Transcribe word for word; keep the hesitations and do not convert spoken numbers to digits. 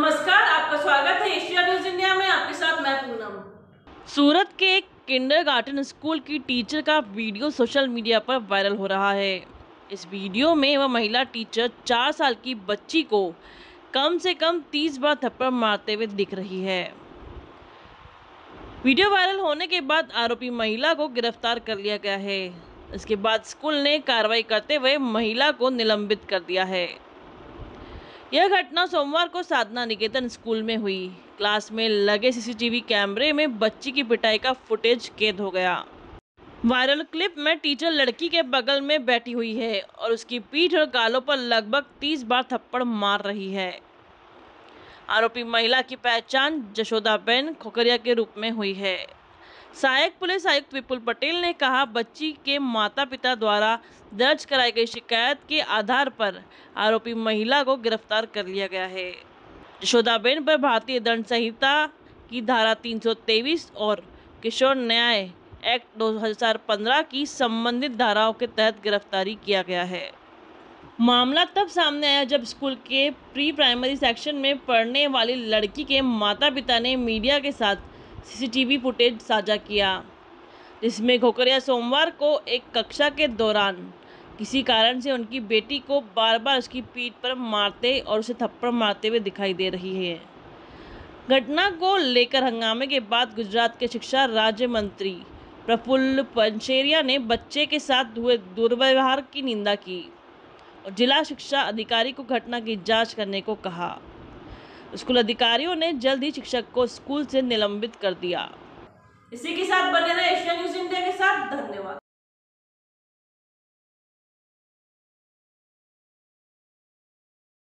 नमस्कार, आपका स्वागत है एशिया न्यूज इंडिया में। आपके साथ मैं पूनम। सूरत के एक किंडरगार्टन स्कूल की टीचर का वीडियो सोशल मीडिया पर वायरल हो रहा है। इस वीडियो में वह महिला टीचर चार साल की बच्ची को कम से कम तीस बार थप्पड़ मारते हुए दिख रही है। वीडियो वायरल होने के बाद आरोपी महिला को गिरफ्तार कर लिया गया है। इसके बाद स्कूल ने कार्रवाई करते हुए महिला को निलंबित कर दिया है। यह घटना सोमवार को साधना निकेतन स्कूल में हुई। क्लास में लगे सीसीटीवी कैमरे में बच्ची की पिटाई का फुटेज कैद हो गया। वायरल क्लिप में टीचर लड़की के बगल में बैठी हुई है और उसकी पीठ और गालों पर लगभग तीस बार थप्पड़ मार रही है। आरोपी महिला की पहचान जशोदाबेन खोकरिया के रूप में हुई है। सहायक पुलिस आयुक्त विपुल पटेल ने कहा, बच्ची के माता पिता द्वारा दर्ज कराई गई शिकायत के आधार पर आरोपी महिला को गिरफ्तार कर लिया गया है। यशोदाबेन पर भारतीय दंड संहिता की धारा तीन सौ तेईस और किशोर न्याय एक्ट दो हज़ार पंद्रह की संबंधित धाराओं के तहत गिरफ्तारी किया गया है। मामला तब सामने आया जब स्कूल के प्री प्राइमरी सेक्शन में पढ़ने वाली लड़की के माता पिता ने मीडिया के साथ सीसीटीवी फुटेज साझा किया, जिसमें खोकरिया सोमवार को एक कक्षा के दौरान किसी कारण से उनकी बेटी को बार बार उसकी पीठ पर मारते और उसे थप्पड़ मारते हुए दिखाई दे रही है। घटना को लेकर हंगामे के बाद गुजरात के शिक्षा राज्य मंत्री प्रफुल्ल पंचेरिया ने बच्चे के साथ हुए दुर्व्यवहार की निंदा की और जिला शिक्षा अधिकारी को घटना की जांच करने को कहा। स्कूल अधिकारियों ने जल्द ही शिक्षक को स्कूल से निलंबित कर दिया। इसी के साथ बने रहे एशिया न्यूज इंडिया के साथ। धन्यवाद।